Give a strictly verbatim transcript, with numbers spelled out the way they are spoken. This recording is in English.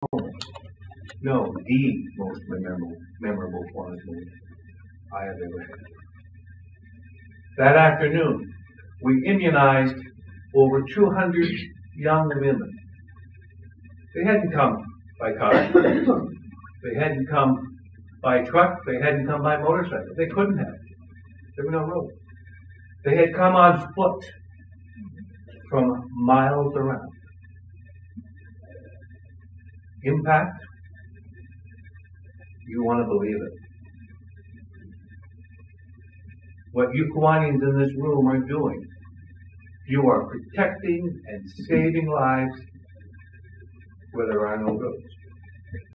moment. No, the most memorable, memorable Kiwanis moment I have ever had. That afternoon, we immunized over two hundred young women. They hadn't come by car. They hadn't come by truck. They hadn't come by motorcycle. They couldn't have. There were no roads. They had come on foot from miles around. Impact? You want to believe it. What you Kiwanians in this room are doing, you are protecting and saving lives where there are no roads.